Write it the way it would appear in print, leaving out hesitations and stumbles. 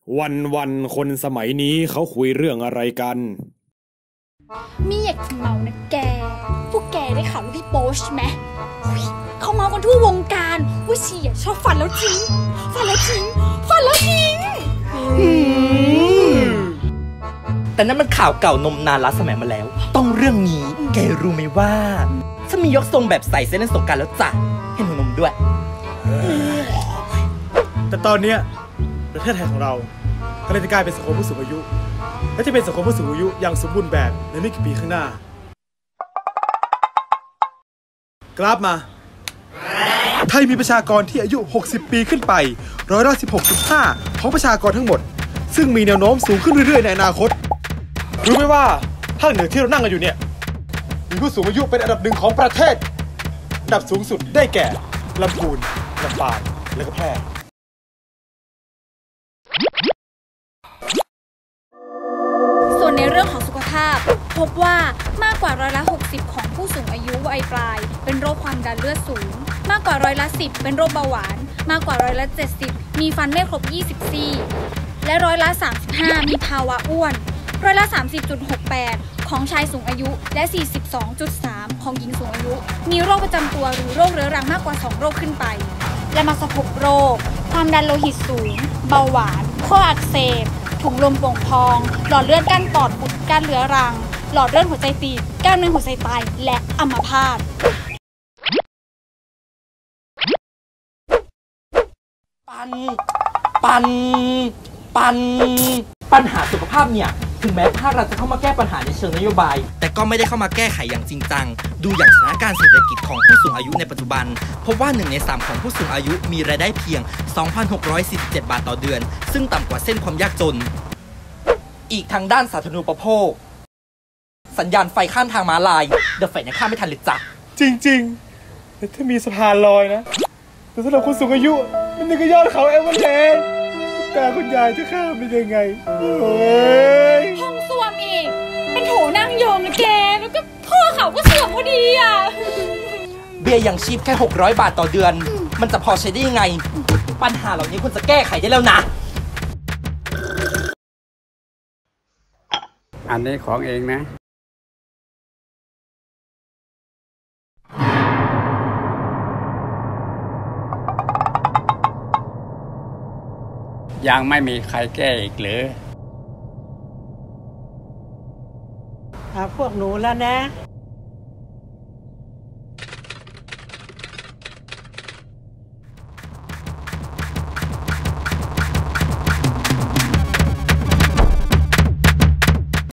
วันคนสมัยนี้เขาคุยเรื่องอะไรกันมีอยากจะเมานะแกพวกแกได้ข่าวพี่โป๊ชไหมเขาเมากันทั่ววงการว่าเชียชอบฝันแล้วทิ้งแต่นั่นมันข่าวเก่านมนานล้าสมัยมาแล้วต้องเรื่องนี้แกรู้ไหมว่าฉันมียกทรงแบบใส่เส้นเล่นสงกรานต์แล้วจ้ะเห็นหัวนมด้วยแต่ตอนนี้ประเทศไทยของเรากำลังจะกลายเป็นสังคมผู้สูงอายุและจะเป็นสังคมผู้สูงอายุอย่างสมบูรณ์แบบในไม่กี่ปีข้างหน้ากราฟมาไทยมีประชากรที่อายุ60ปีขึ้นไป16.5%ของประชากรทั้งหมดซึ่งมีแนวโน้มสูงขึ้นเรื่อยๆในอนาคตรู้ไหมว่าภาคเหนือที่เรานั่งกันอยู่เนี่ยมีผู้สูงอายุเป็นอันดับหนึ่งของประเทศอันดับสูงสุดได้แก่ลำพูนลำปางและก็แพร่ส่วนในเรื่องของสุขภาพพบว่ามากกว่า60%ของผู้สูงอายุวัยปลายเป็นโรคความดันเลือดสูงมากกว่า10%เป็นโรคเบาหวานมากกว่า70%มีฟันไม่ครบ20 ซี่และ35%มีภาวะอ้วน30.68%ของชายสูงอายุและ42.3%ของหญิงสูงอายุมีโรคประจำตัวหรือโรคเรื้อรังมากกว่า2โรคขึ้นไปและมาสพบโรคความดันโลหิตสูงเบาหวานข้ออักเสบถุงลมโป่งพองหลอดเลือดกั้นปอดอุดกั้นเรื้อรังหลอดเลือดหัวใจตีบกล้ามเนื้อหัวใจตายและอัมพาตปัญหาสุขภาพเนี่ยถึงแม้ภาครัฐจะเข้ามาแก้ปัญหาในเชิงนโยบายแต่ก็ไม่ได้เข้ามาแก้ไขอย่างจริงจังดูอย่างสถานการณ์เศรษฐกิจของผู้สูงอายุในปัจจุบันพบว่า1 ใน 3ของผู้สูงอายุมีรายได้เพียง 2,647 บาทต่อเดือนซึ่งต่ำกว่าเส้นความยากจนอีกทางด้านสาธารณูปโภคสัญญาณไฟข้ามทางม้าลายเดอะไฟยังข้ามไม่ทันเลยจ้ะจริงๆแต่ถ้ามีสะพานลอยนะแต่สำหรับคนสูงอายุมันนึกยอดเขาเอเวอเรสต์ตาคุณยายจะข้ามได้ยังไงห้องส้วมอีกเป็นโถนั่งโยมนะแกแล้วก็ข้อเขาก็เสื่อมพอดีอ่ะเบี้ยยังชีพแค่600 บาทต่อเดือนมันจะพอใช้ได้ยังไงปัญหาเหล่านี้ควรจะแก้ไขได้แล้วนะอันนี้ของเองนะยังไม่มีใครแก้อีกหรือพวกหนูแล้วนะ